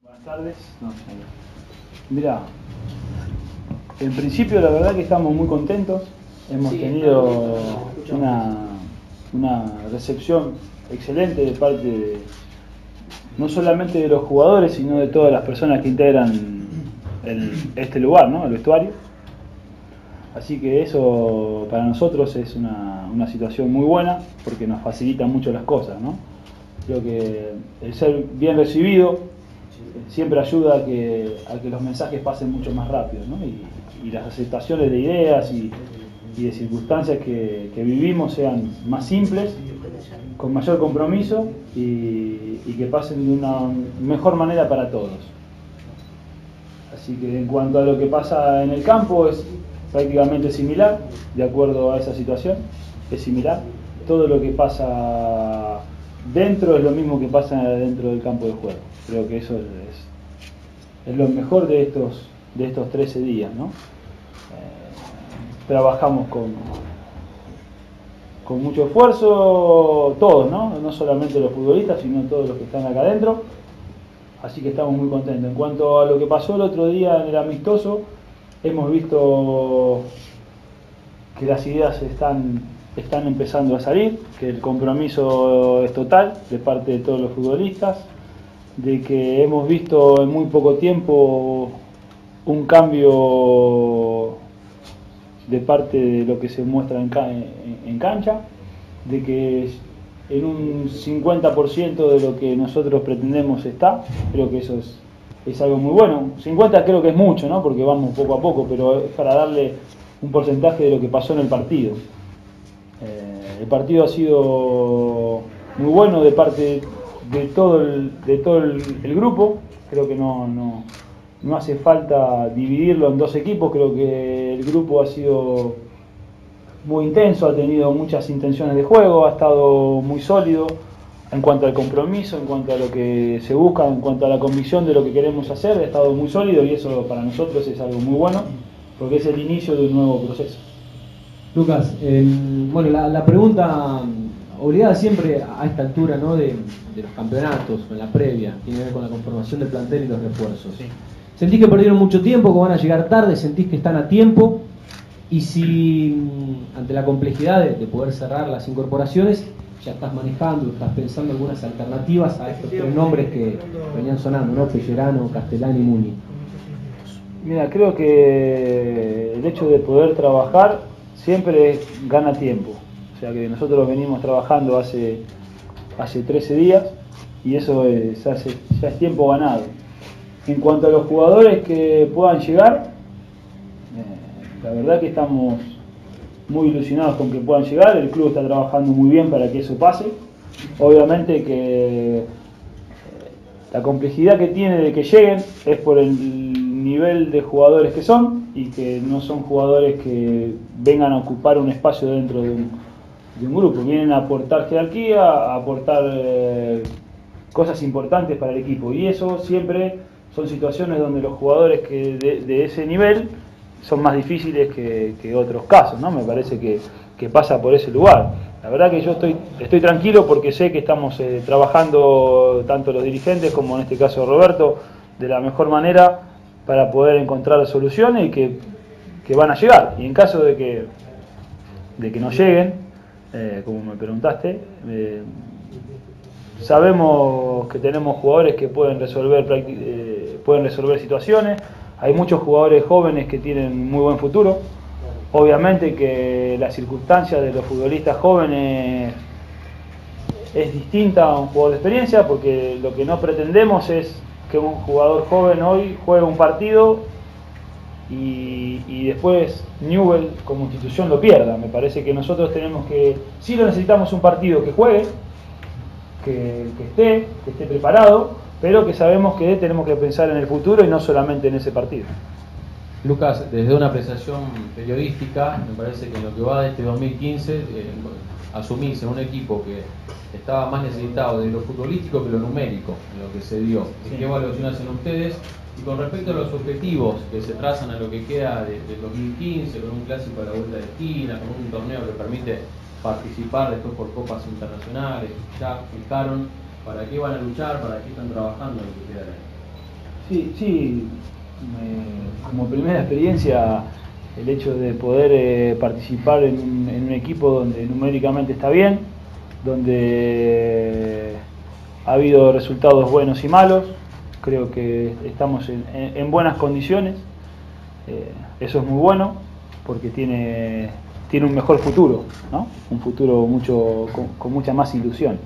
Buenas tardes. Mira, en principio la verdad que estamos muy contentos. Hemos tenido una recepción excelente de parte no solamente de los jugadores, sino de todas las personas que integran este lugar, ¿no? El vestuario. Así que eso para nosotros es una situación muy buena porque nos facilita mucho las cosas, ¿no? Creo que el ser bien recibido siempre ayuda a que los mensajes pasen mucho más rápido, ¿no? Y las aceptaciones de ideas y de circunstancias que vivimos sean más simples, con mayor compromiso y que pasen de una mejor manera para todos. Así que en cuanto a lo que pasa en el campo es prácticamente similar, de acuerdo a esa situación, es similar. Todo lo que pasa dentro es lo mismo que pasa dentro del campo de juego. Creo que eso es lo mejor de estos 13 días, ¿no? Trabajamos con mucho esfuerzo, todos, ¿no? No solamente los futbolistas, sino todos los que están acá adentro. Así que estamos muy contentos. En cuanto a lo que pasó el otro día en el amistoso, hemos visto que las ideas están empezando a salir, que el compromiso es total de parte de todos los futbolistas, de que hemos visto en muy poco tiempo un cambio de parte de lo que se muestra en cancha, de que en un 50% de lo que nosotros pretendemos está. Creo que eso es algo muy bueno. 50 creo que es mucho, ¿no? Porque vamos poco a poco, pero es para darle un porcentaje de lo que pasó en el partido. El partido ha sido muy bueno de parte de todo el grupo. Creo que no hace falta dividirlo en dos equipos. Creo que el grupo ha sido muy intenso, ha tenido muchas intenciones de juego, ha estado muy sólido en cuanto al compromiso, en cuanto a lo que se busca, en cuanto a la convicción de lo que queremos hacer. Ha estado muy sólido y eso para nosotros es algo muy bueno porque es el inicio de un nuevo proceso. Lucas, bueno, la pregunta obligada siempre a esta altura, ¿no? de los campeonatos, en la previa, tiene que ver con la conformación del plantel y los refuerzos. Sí. ¿Sentís que perdieron mucho tiempo, que van a llegar tarde? ¿Sentís que están a tiempo? Y si ante la complejidad de poder cerrar las incorporaciones, ya estás manejando, estás pensando algunas alternativas a estos tres nombres que venían sonando, ¿no? Pellerano, Castellani y Muni. Mira, creo que el hecho de poder trabajar siempre gana tiempo. O sea que nosotros venimos trabajando hace 13 días y eso ya es tiempo ganado. En cuanto a los jugadores que puedan llegar, la verdad que estamos muy ilusionados con que puedan llegar. El club está trabajando muy bien para que eso pase. Obviamente que la complejidad que tiene de que lleguen es por el nivel de jugadores que son y que no son jugadores que vengan a ocupar un espacio dentro de un grupo. Vienen a aportar jerarquía, a aportar cosas importantes para el equipo y eso siempre son situaciones donde los jugadores que de ese nivel son más difíciles que otros casos, ¿no? Me parece que pasa por ese lugar. La verdad que yo estoy tranquilo porque sé que estamos trabajando tanto los dirigentes como en este caso Roberto de la mejor manera para poder encontrar soluciones y que van a llegar. Y en caso de que no lleguen, como me preguntaste, sabemos que tenemos jugadores que pueden resolver situaciones. Hay muchos jugadores jóvenes que tienen muy buen futuro. Obviamente que la circunstancia de los futbolistas jóvenes es distinta a un jugador de experiencia porque lo que no pretendemos es que un jugador joven hoy juegue un partido y después Newell como institución lo pierda. Me parece que nosotros tenemos que, sí lo necesitamos un partido que juegue, que esté preparado, pero que sabemos que tenemos que pensar en el futuro y no solamente en ese partido. Lucas, desde una apreciación periodística, me parece que en lo que va de este 2015, asumís en un equipo que estaba más necesitado de lo futbolístico que lo numérico, en lo que se dio. ¿Qué evaluación hacen ustedes? Y con respecto a los objetivos que se trazan a lo que queda del 2015, con un clásico a la vuelta de esquina, con un torneo que permite participar después por copas internacionales, ya fijaron para qué van a luchar, para qué están trabajando en lo que queda de ahí. Sí, como primera experiencia, el hecho de poder participar en un equipo donde numéricamente está bien, donde ha habido resultados buenos y malos, creo que estamos en buenas condiciones, eso es muy bueno porque tiene un mejor futuro, ¿no? Un futuro con mucha más ilusión.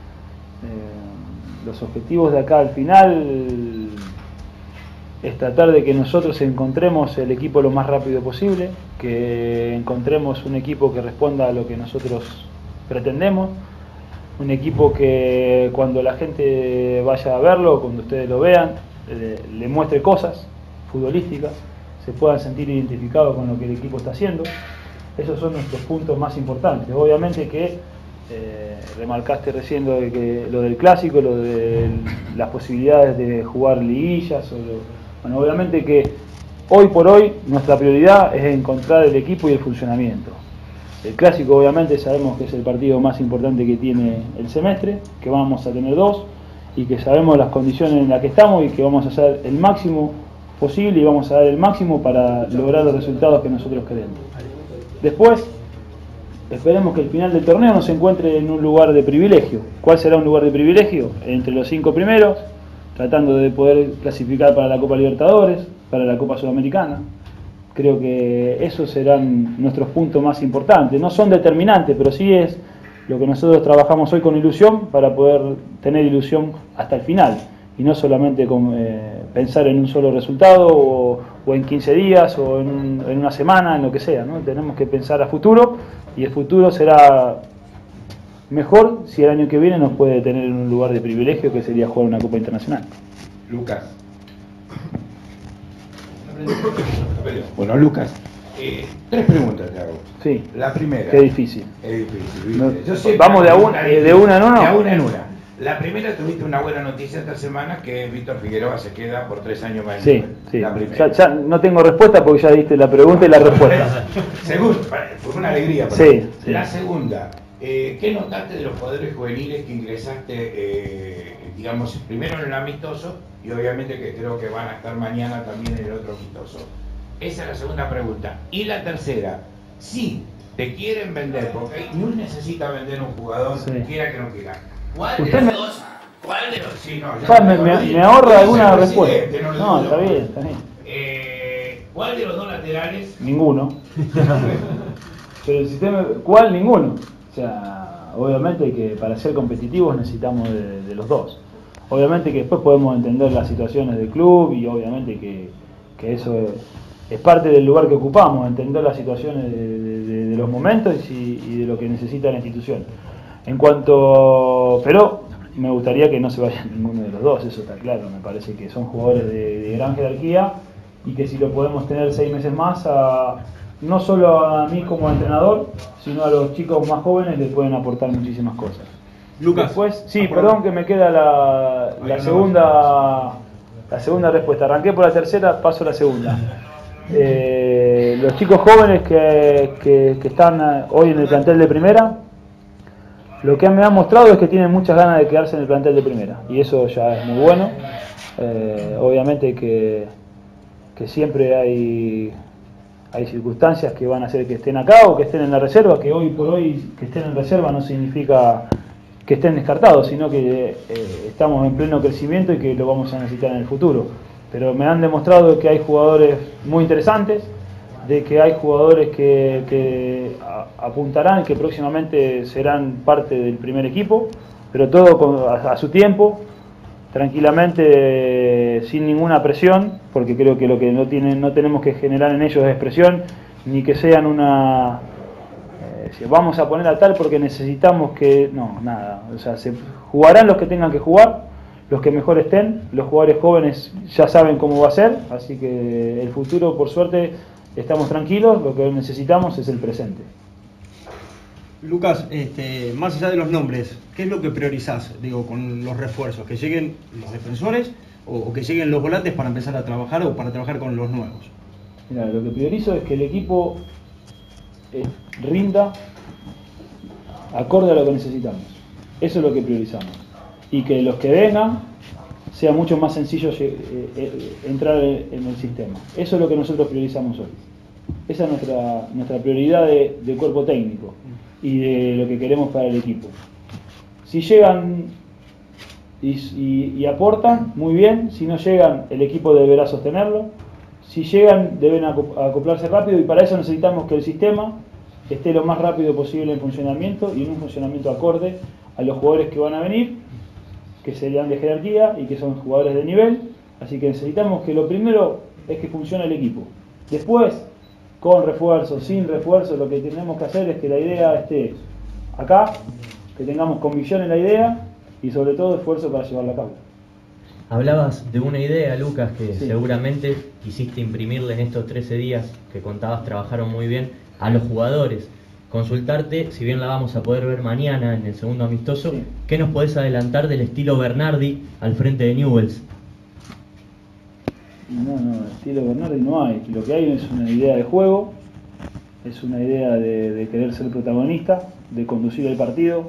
Los objetivos de acá al final es tratar de que nosotros encontremos el equipo lo más rápido posible, que encontremos un equipo que responda a lo que nosotros pretendemos, un equipo que cuando la gente vaya a verlo, cuando ustedes lo vean, le muestre cosas futbolísticas, se puedan sentir identificados con lo que el equipo está haciendo. Esos son nuestros puntos más importantes. Obviamente que remarcaste recién lo del clásico, lo de las posibilidades de jugar liguillas. Bueno, obviamente que hoy por hoy nuestra prioridad es encontrar el equipo y el funcionamiento. El clásico obviamente sabemos que es el partido más importante que tiene el semestre, que vamos a tener 2 y que sabemos las condiciones en las que estamos y que vamos a hacer el máximo posible y vamos a dar el máximo para lograr los resultados que nosotros queremos. Después, esperemos que el final del torneo nos encuentre en un lugar de privilegio. ¿Cuál será un lugar de privilegio? Entre los 5 primeros, tratando de poder clasificar para la Copa Libertadores, para la Copa Sudamericana. Creo que esos serán nuestros puntos más importantes. No son determinantes, pero sí es lo que nosotros trabajamos hoy con ilusión para poder tener ilusión hasta el final. Y no solamente con pensar en un solo resultado o en 15 días o en una semana, en lo que sea, ¿no? Tenemos que pensar a futuro y el futuro será mejor si el año que viene nos puede tener en un lugar de privilegio que sería jugar una Copa Internacional. Lucas. Bueno, Lucas, 3 preguntas te hago. Sí. La primera. Qué difícil. Es difícil, No, ¿viste? vamos de una en una. De una en una. La primera, tuviste una buena noticia esta semana, que Víctor Figueroa se queda por 3 años más. Sí. La primera. Ya no tengo respuesta porque ya diste la pregunta y la respuesta. Segunda, fue una alegría. Sí. La segunda, ¿qué notaste de los jugadores juveniles que ingresaste, digamos, primero en el amistoso y obviamente que creo que van a estar mañana también en el otro amistoso? Esa es la segunda pregunta. Y la tercera, si te quieren vender, porque no necesita vender un jugador, quiera que no quiera. ¿Cuál de los dos? ¿Cuál de los? Sí, no, me ahorra alguna respuesta. No, está bien. ¿Cuál de los dos laterales? Ninguno. Pero el sistema, ¿cuál? Ninguno. O sea, obviamente que para ser competitivos necesitamos de los dos. Obviamente que después podemos entender las situaciones del club y obviamente que eso es parte del lugar que ocupamos, entender las situaciones de los momentos y de lo que necesita la institución. Pero me gustaría que no se vaya ninguno de los dos, eso está claro. Me parece que son jugadores de gran jerarquía y que si lo podemos tener 6 meses más, no solo a mí como entrenador, sino a los chicos más jóvenes les pueden aportar muchísimas cosas. Lucas. Después, sí, perdón que me queda la segunda respuesta. Arranqué por la tercera, paso a la segunda. Los chicos jóvenes que están hoy en el plantel de primera, lo que me han mostrado es que tienen muchas ganas de quedarse en el plantel de primera y eso ya es muy bueno. Obviamente que siempre hay circunstancias que van a hacer que estén acá o que estén en la reserva, que hoy por hoy que estén en reserva no significa que estén descartados, sino que estamos en pleno crecimiento y que lo vamos a necesitar en el futuro. Pero me han demostrado que hay jugadores muy interesantes, de que hay jugadores que apuntarán, que próximamente serán parte del primer equipo, pero todo a su tiempo, tranquilamente, sin ninguna presión, porque creo que lo que no tenemos que generar en ellos es presión, ni que sean vamos a poner a tal porque necesitamos que... No, nada. O sea, se jugarán los que tengan que jugar, los que mejor estén. Los jugadores jóvenes ya saben cómo va a ser, así que el futuro, por suerte, estamos tranquilos. Lo que necesitamos es el presente. Lucas, más allá de los nombres, ¿qué es lo que priorizás, con los refuerzos? ¿Que lleguen los defensores o que lleguen los volantes para empezar a trabajar o para trabajar con los nuevos? Mira, lo que priorizo es que el equipo rinda acorde a lo que necesitamos. Eso es lo que priorizamos. Y que los que vengan sea mucho más sencillo entrar en el sistema. Eso es lo que nosotros priorizamos hoy. Esa es nuestra prioridad de cuerpo técnico y de lo que queremos para el equipo. Si llegan y aportan, muy bien. Si no llegan, el equipo deberá sostenerlo. Si llegan, deben acoplarse rápido, y para eso necesitamos que el sistema esté lo más rápido posible en funcionamiento y en un funcionamiento acorde a los jugadores que van a venir, que serían de jerarquía y que son jugadores de nivel. Así que necesitamos que lo primero es que funcione el equipo. Después, con refuerzo, sin refuerzo, lo que tenemos que hacer es que la idea esté acá, que tengamos convicción en la idea y sobre todo esfuerzo para llevarla a cabo. Hablabas de una idea, Lucas, que Sí. seguramente quisiste imprimirle en estos 13 días que contabas trabajaron muy bien a los jugadores. Consultarte, si bien la vamos a poder ver mañana en el segundo amistoso, Sí. ¿qué nos podés adelantar del estilo Bernardi al frente de Newell's? No, estilo Bernardi no hay. Lo que hay es una idea de juego, es una idea de querer ser protagonista, de conducir el partido,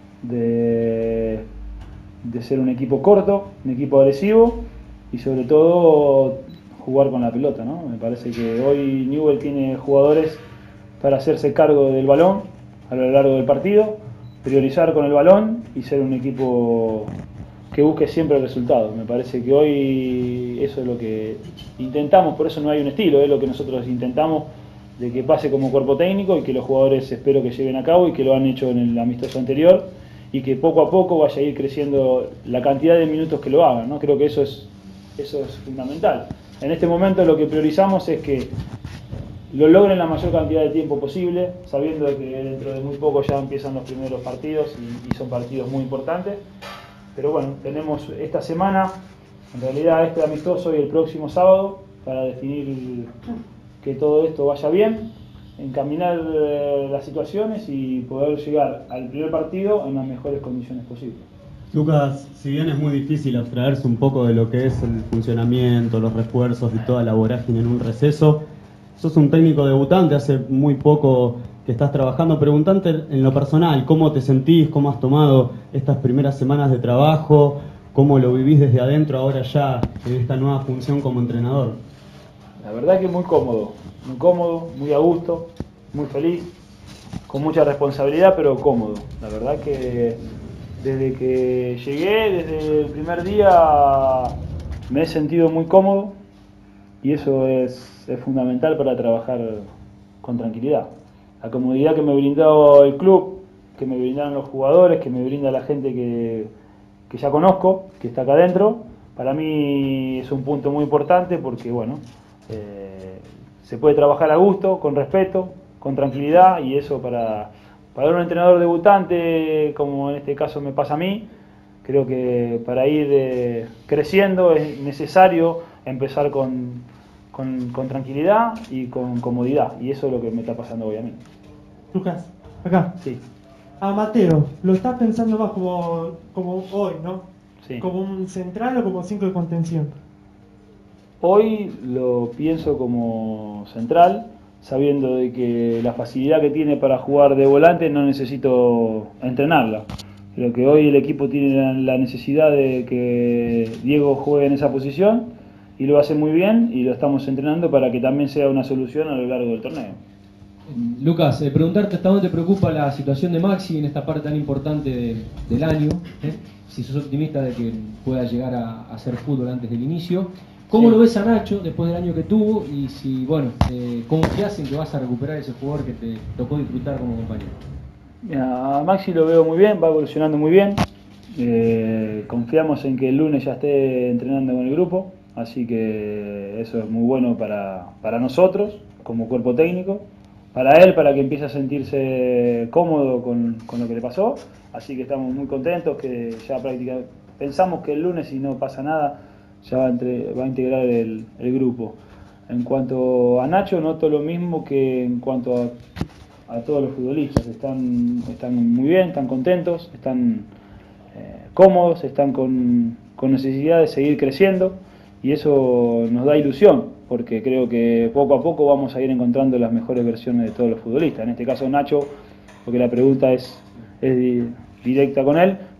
de ser un equipo corto, un equipo agresivo y sobre todo jugar con la pelota, ¿no? Me parece que hoy Newell's tiene jugadores para hacerse cargo del balón a lo largo del partido, priorizar con el balón y ser un equipo que busque siempre el resultado. Me parece que hoy eso es lo que intentamos, por eso no hay un estilo, es lo que nosotros intentamos de que pase como cuerpo técnico y que los jugadores espero que lleven a cabo y que lo han hecho en el amistoso anterior y que poco a poco vaya a ir creciendo la cantidad de minutos que lo hagan, ¿no? Creo que eso es fundamental. En este momento lo que priorizamos es que lo logren la mayor cantidad de tiempo posible, sabiendo que dentro de muy poco ya empiezan los primeros partidos y son partidos muy importantes. Pero bueno, tenemos esta semana, en realidad este amistoso y el próximo sábado, para definir que todo esto vaya bien, encaminar las situaciones y poder llegar al primer partido en las mejores condiciones posibles. Lucas, si bien es muy difícil abstraerse un poco de lo que es el funcionamiento, los refuerzos y toda la vorágine en un receso, sos un técnico debutante, hace muy poco que estás trabajando. Preguntante en lo personal, ¿cómo te sentís? ¿Cómo has tomado estas primeras semanas de trabajo? ¿Cómo lo vivís desde adentro ahora ya en esta nueva función como entrenador? La verdad que muy cómodo, muy a gusto, muy feliz, con mucha responsabilidad, pero cómodo. La verdad que desde que llegué, desde el primer día, me he sentido muy cómodo y eso es fundamental para trabajar con tranquilidad. La comodidad que me brindó el club, que me brindaron los jugadores, que me brinda la gente que ya conozco, que está acá adentro, para mí es un punto muy importante porque, bueno, se puede trabajar a gusto, con respeto, con tranquilidad, y eso para un entrenador debutante, como en este caso me pasa a mí, creo que para ir creciendo es necesario empezar con tranquilidad y con comodidad, y eso es lo que me está pasando hoy a mí. Lucas, acá. Sí. A Mateo, lo estás pensando más como hoy, ¿no? Sí. ¿Como un central o como 5 de contención? Hoy lo pienso como central, sabiendo de que la facilidad que tiene para jugar de volante no necesito entrenarla. Creo que hoy el equipo tiene la necesidad de que Diego juegue en esa posición y lo hace muy bien, y lo estamos entrenando para que también sea una solución a lo largo del torneo. Lucas, preguntarte hasta dónde te preocupa la situación de Maxi en esta parte tan importante del año, si sos optimista de que pueda llegar a hacer fútbol antes del inicio. ¿Cómo lo ves a Nacho después del año que tuvo? Y si, bueno, confías en que vas a recuperar ese jugador que te tocó disfrutar como compañero. Mira, a Maxi lo veo muy bien, va evolucionando muy bien. Confiamos en que el lunes ya esté entrenando con el grupo, así que eso es muy bueno para nosotros como cuerpo técnico, para él, para que empiece a sentirse cómodo con lo que le pasó. Así que estamos muy contentos, que ya prácticamente pensamos que el lunes, si no pasa nada, ya va a integrar el grupo. En cuanto a Nacho, noto lo mismo que en cuanto a todos los futbolistas. Están muy bien, están contentos, están cómodos, están con necesidad de seguir creciendo, y eso nos da ilusión, porque creo que poco a poco vamos a ir encontrando las mejores versiones de todos los futbolistas. En este caso Nacho, porque la pregunta es directa con él,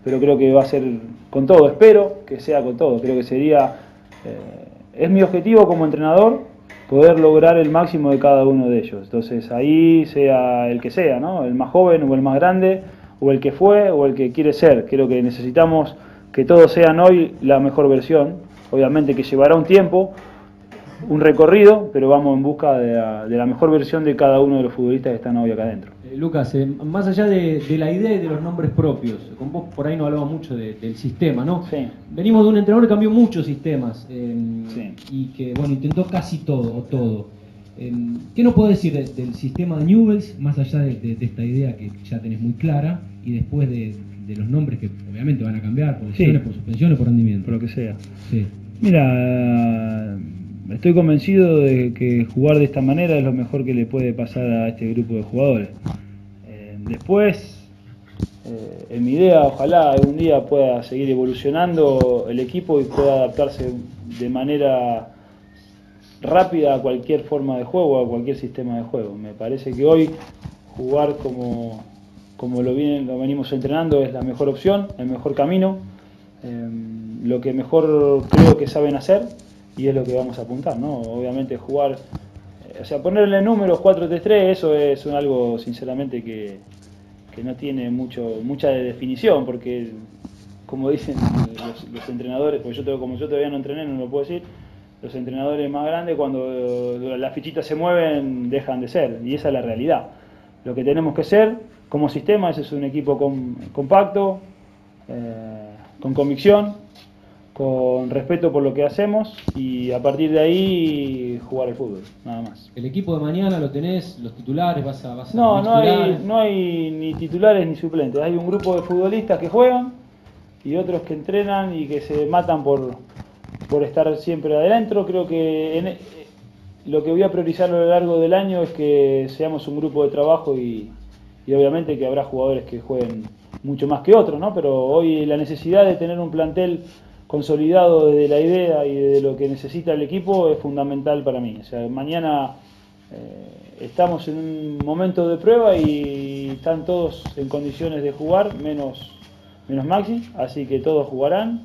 pero creo que va a ser con todo, espero que sea con todo, creo que sería, es mi objetivo como entrenador poder lograr el máximo de cada uno de ellos. Entonces ahí sea el que sea, ¿no? El más joven o el más grande, o el que fue o el que quiere ser. Creo que necesitamos que todos sean hoy la mejor versión, obviamente que llevará un tiempo, un recorrido, pero vamos en busca de la mejor versión de cada uno de los futbolistas que están hoy acá adentro. Lucas, más allá de la idea y de los nombres propios, con vos por ahí no hablamos mucho del sistema, ¿no? Sí. Venimos de un entrenador que cambió muchos sistemas Sí. y que bueno, intentó casi todo. ¿Qué nos podés decir del sistema de Newell's, más allá de esta idea que ya tenés muy clara, y después de los nombres que obviamente van a cambiar por lesiones, por suspensiones, por rendimiento? Por lo que sea. Sí. Mira, estoy convencido de que jugar de esta manera es lo mejor que le puede pasar a este grupo de jugadores. Después, en mi idea, ojalá algún día pueda seguir evolucionando el equipo y pueda adaptarse de manera rápida a cualquier forma de juego, a cualquier sistema de juego. Me parece que hoy jugar como lo venimos entrenando es la mejor opción, el mejor camino, lo que mejor creo que saben hacer, y es lo que vamos a apuntar, ¿no? Obviamente jugar, o sea, ponerle números 4-3-3, eso es algo sinceramente que no tiene mucha definición, porque como dicen los entrenadores, porque como yo todavía no entrené, no lo puedo decir, los entrenadores más grandes cuando las fichitas se mueven dejan de ser, y esa es la realidad. Lo que tenemos que ser como sistema es un equipo compacto, con convicción, con respeto por lo que hacemos, y a partir de ahí jugar al fútbol, nada más. ¿El equipo de mañana lo tenés, los titulares, vas a no hay ni titulares ni suplentes, hay un grupo de futbolistas que juegan y otros que entrenan y que se matan por estar siempre adentro. Creo que lo que voy a priorizar a lo largo del año es que seamos un grupo de trabajo y obviamente que habrá jugadores que jueguen mucho más que otros, ¿no? Pero hoy la necesidad de tener un plantel consolidado desde la idea y de lo que necesita el equipo es fundamental para mí. O sea, mañana estamos en un momento de prueba y están todos en condiciones de jugar, menos Maxi, así que todos jugarán,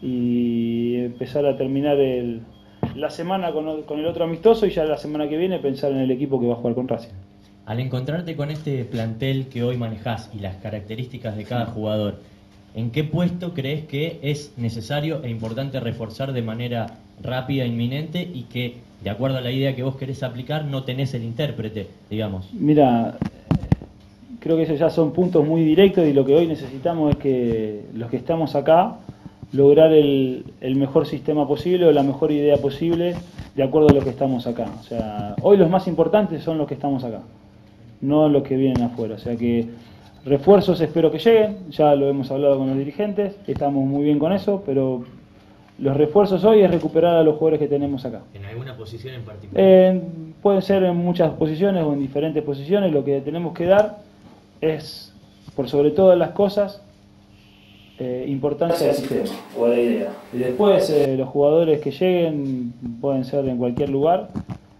y empezar a terminar la semana con el otro amistoso, y ya la semana que viene pensar en el equipo que va a jugar con Racing. Al encontrarte con este plantel que hoy manejás y las características de cada jugador, ¿en qué puesto crees que es necesario e importante reforzar de manera rápida, inminente, y que, de acuerdo a la idea que vos querés aplicar, no tenés el intérprete, digamos? Mira, creo que esos ya son puntos muy directos, y lo que hoy necesitamos es que los que estamos acá lograr el mejor sistema posible o la mejor idea posible de acuerdo a lo que estamos acá. O sea, hoy los más importantes son los que estamos acá, no los que vienen afuera. O sea que refuerzos espero que lleguen, ya lo hemos hablado con los dirigentes, estamos muy bien con eso, pero los refuerzos hoy es recuperar a los jugadores que tenemos acá. ¿En alguna posición en particular? Pueden ser en muchas posiciones o en diferentes posiciones. Lo que tenemos que dar es, por sobre todas las cosas, importancia al sistema o a la idea. Y después los jugadores que lleguen pueden ser en cualquier lugar,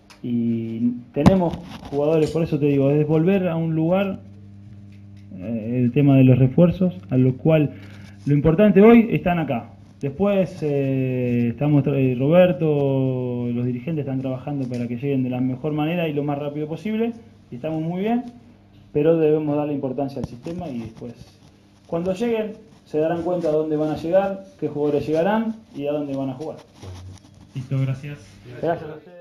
y tenemos jugadores, por eso te digo, es volver a un lugar, el tema de los refuerzos, a lo cual lo importante hoy están acá. Después estamos, Roberto, los dirigentes están trabajando para que lleguen de la mejor manera y lo más rápido posible, y estamos muy bien, pero debemos darle importancia al sistema, y después cuando lleguen se darán cuenta a dónde van a llegar, qué jugadores llegarán y a dónde van a jugar. Listo, gracias. Gracias a ustedes.